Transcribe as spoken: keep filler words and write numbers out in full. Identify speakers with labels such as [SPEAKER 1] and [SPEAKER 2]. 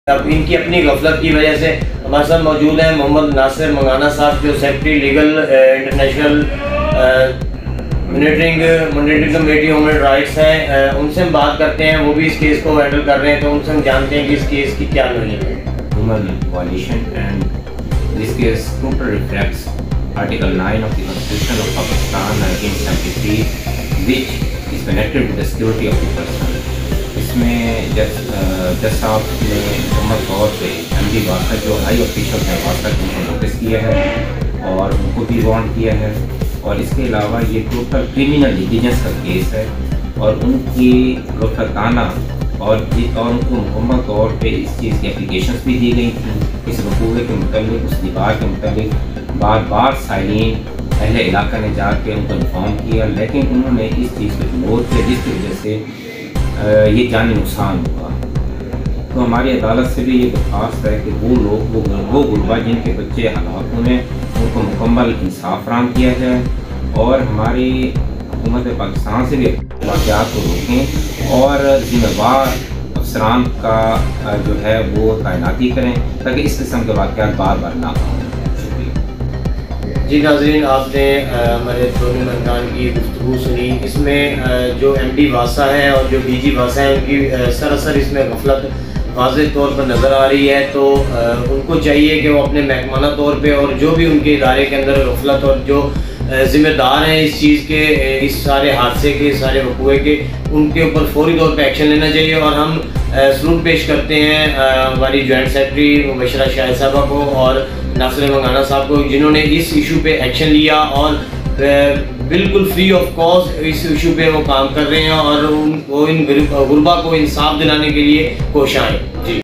[SPEAKER 1] अब इनकी अपनी गफलत की वजह से हमारे साथ मौजूद हैं मोहम्मद नासिर मंगाना साहब, जो secretary legal international monitoring monitoring committee human rights हैं। उनसे हम बात करते हैं, वो भी इस केस को हैंडल कर रहे हैं, तो उनसे हम जानते हैं कि इस केस की क्या नोयत है।
[SPEAKER 2] Human violation, and this case totally reflects Article nine of the Constitution of Pakistan nineteen seventy-three, which is connected with the security of the person. इसमें जज जज साहब ने मुकम्मल तौर पे एम डी वास्ता जो हाई ऑफिशियल हैं वास्ता को उनको नोटिस किया है और उनको भी वार्न किया है। और इसके अलावा ये टोटल क्रिमिनल लिटिजेंस का केस है और उनकी गफलताना और और उनको मुकम्मल तौर पे इस चीज़ की एप्लीकेशंस भी दी गई थी। इस वकूए के मुताबिक, उस दीवार के मुताबिक बार बार साइलिन अहले इलाका ने जाके उनको इन्फॉर्म किया, लेकिन उन्होंने इस चीज़ को इग्नोर किया, जिसकी वजह से ये जानी नुकसान हुआ। तो हमारी अदालत से भी ये दरख्वास्त है कि वो लोग वो वो गुरबा जिनके बच्चे हालात में उनको मुकम्मल इंसाफ फराहम किया जाए और हमारी हुकूमत पाकिस्तान से भी वाक़यात को रोकें और ज़िम्मेवार अफसरान का जो है वो तैनाती करें ताकि इस किस्म के वाक़यात बार बार ना हों।
[SPEAKER 1] जी नाज़रीन, आपने हमारे दोनों मेहमान की गुफ्तगू सुनी। इसमें जो एम डी वासा है और जो डी जी वासा है उनकी सरासर इसमें गफलत वाज़ेह तौर पर नज़र आ रही है। तो उनको चाहिए कि वो अपने महकमाना तौर पे और जो भी उनके इदारे के अंदर गफलत और जो ज़िम्मेदार हैं इस चीज़ के, इस सारे हादसे के, सारे वकूए के, उनके ऊपर फौरी तौर पे एक्शन लेना चाहिए। और हम सलूट पेश करते हैं हमारी जॉइंट सेक्रेटरी मुबशरा शाहिद साहबा को और नासिर मंगाना साहब को, जिन्होंने इस इशू पे एक्शन लिया और बिल्कुल फ्री ऑफ कॉस्ट इस इशू पे वो काम कर रहे हैं और उन वो इन गुरबा को इंसाफ दिलाने के लिए कोशिश आए। जी।